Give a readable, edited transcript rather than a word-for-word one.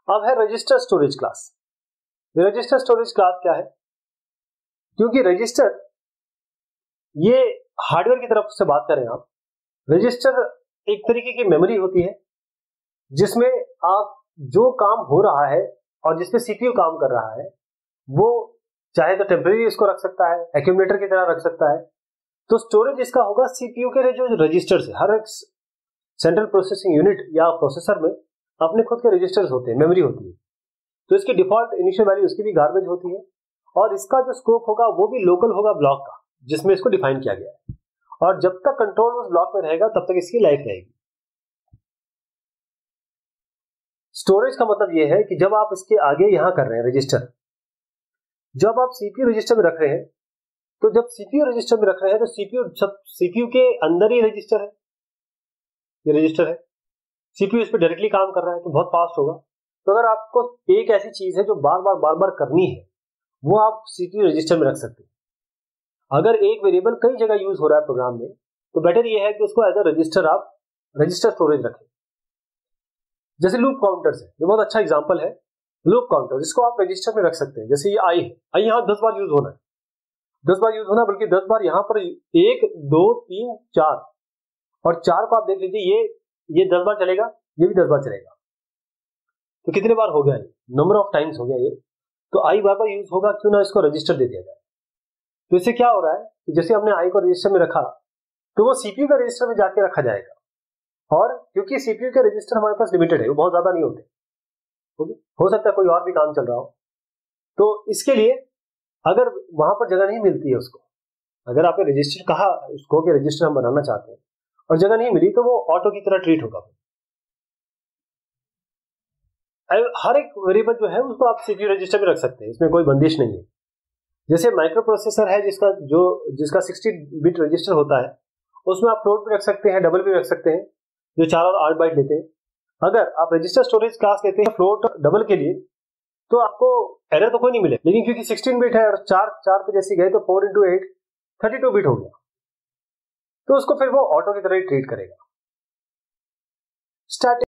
अब है register storage class. Register storage class क्या है? क्योंकि रजिस्टर ये हार्डवेयर की तरफ से बात करें आप, रजिस्टर एक तरीके की मेमोरी होती है जिसमें आप जो काम हो रहा है और जिसमें सीपीयू काम कर रहा है वो चाहे तो टेम्परेरी इसको रख सकता है, एक्यूमुलेटर की तरह रख सकता है। तो स्टोरेज इसका होगा सीपीयू के जो रजिस्टर्स है, हर एक सेंट्रल प्रोसेसिंग यूनिट या प्रोसेसर में अपने खुद के रजिस्टर्स होते हैं, मेमोरी होती है। तो इसकी डिफॉल्ट इनिशियल वैल्यू उसकी भी गार्बेज होती है और इसका जो स्कोप होगा वो भी लोकल होगा ब्लॉक का, जिसमें इसको डिफाइन किया गया है। और जब तक कंट्रोल उस ब्लॉक में रहेगा तब तक इसकी लाइफ रहेगी। स्टोरेज का मतलब यह है कि जब आप इसके आगे यहां कर रहे हैं रजिस्टर, जब आप सीपीयू रजिस्टर में रख रहे हैं, तो जब सीपीयू रजिस्टर में रख रहे हैं तो सीपीयू के अंदर ही रजिस्टर है, ये रजिस्टर है, सीपीयू इस पर डायरेक्टली काम कर रहा है तो बहुत फास्ट होगा। तो अगर आपको एक ऐसी चीज है जो बार बार करनी है वो आप सीपीयू रजिस्टर में रख सकते हैं। अगर एक वेरिएबल कई जगह यूज हो रहा है प्रोग्राम में तो बेटर ये है कि उसको एज अ रजिस्टर आप रजिस्टर स्टोरेज रखें। जैसे लूप काउंटर्स है, ये बहुत अच्छा एग्जांपल है। लूप काउंटर जिसको आप रजिस्टर में रख सकते हैं। जैसे ये आई है, आई यहाँ 10 बार यूज होना है, 10 बार यूज होना, बल्कि 10 बार यहाँ पर 1 2 3 4 और 4 को आप देख लीजिए, ये 10 बार चलेगा, ये भी 10 बार चलेगा। तो कितने बार हो गया? ये नंबर ऑफ टाइम्स हो गया ये। तो आई बार बार यूज होगा, क्यों ना इसको रजिस्टर दे दिया जाए। तो इससे क्या हो रहा है कि जैसे हमने आई को रजिस्टर में रखा तो वो सीपीयू का रजिस्टर में जाके रखा जाएगा। और क्योंकि सीपीयू के रजिस्टर हमारे पास लिमिटेड है, वो बहुत ज्यादा नहीं होते, हो सकता है कोई और भी काम चल रहा हो, तो इसके लिए अगर वहां पर जगह नहीं मिलती है उसको, अगर आपने रजिस्टर कहा उसको कि रजिस्टर हम बनाना चाहते हैं और जगह नहीं मिली तो वो ऑटो की तरह ट्रीट होगा। हर एक वेरिएबल जो है उसको आप सीपीयू रजिस्टर में रख सकते हैं, इसमें कोई बंदिश नहीं है। जैसे माइक्रो प्रोसेसर है जिसका 60 बिट रजिस्टर होता है, उसमें आप फ्लोट भी रख सकते हैं, डबल भी रख सकते हैं, जो 4 और 8 बाइट लेते हैं। अगर आप रजिस्टर स्टोरेज क्लास लेते हैं फ्लोट डबल के लिए तो आपको एरर तो कोई नहीं मिले, लेकिन क्योंकि 16 बिट है और 4 पे जैसे गए तो 4 into 8 32 बिट हो गया, तो उसको फिर वो ऑटो की तरह ही ट्रीट करेगा। स्टैटिक